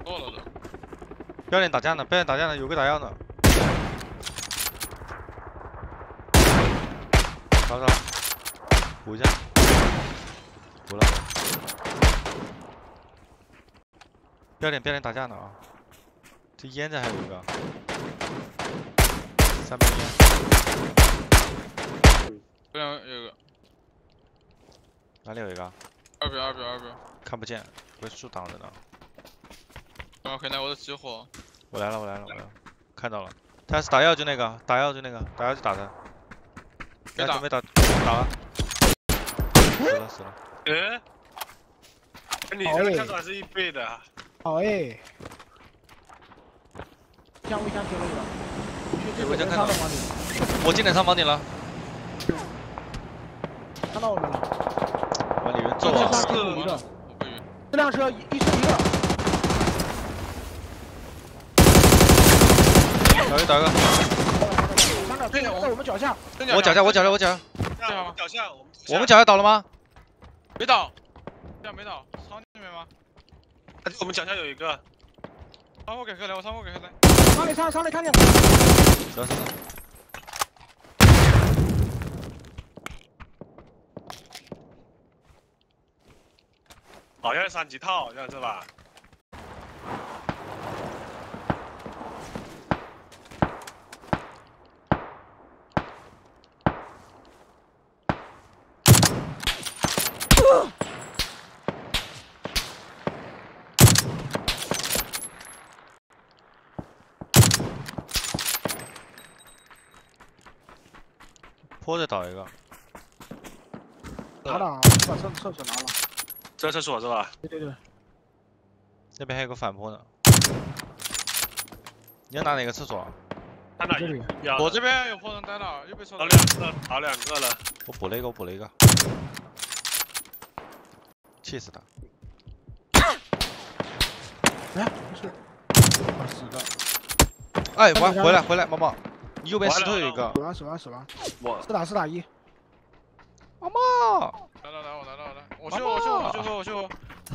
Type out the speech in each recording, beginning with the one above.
过了都。 不要脸打架呢，不要脸打架呢，有个打药呢。找找，补一下，补了。不要脸打架呢啊！这烟这还有一个，3边烟。 这边有一个。 哪里有一个？ 二边。 看不见，被树挡着呢。 可以拿我的激活。 我来了，看到了。他是打药就那个，打药就打他。准备打了。死了。 你这个跳转是1倍的。 好哎。箱微箱丢了一个。 微箱看到。我进点上房顶了。 看到我们了。 往里面坐啊！ 这辆车一车一个。 打一个。 在我们脚下。 我脚下。 我们脚下倒了吗？ 没倒。这样没倒，仓里面吗？ 我们脚下有一个。 仓库给黑来，我仓库给黑来。 仓里看见。 走。 好像是3级套，好像是吧？ 坡再倒一个。 拿了，我把厕所拿了。 这厕所是吧？ 对。 那边还有个反坡呢。你要拿哪个厕所？ 他哪？ 我这边有破人呆了，又被抽到。 好两个了。 我补了一个。气死他！ 哎，不是。死的。 哎，回来，毛毛，你右边石头有一个。 死完。 我 4打1。 毛毛。 来，我修。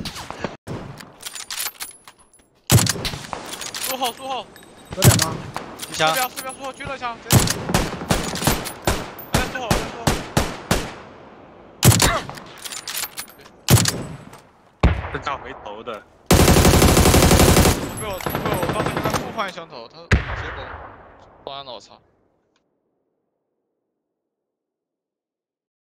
术后。 有点吗？ 一枪。 4标术后狙了一枪。术后。 这仗没头的。 被我当时跟他互换枪头，他结果完了，我操！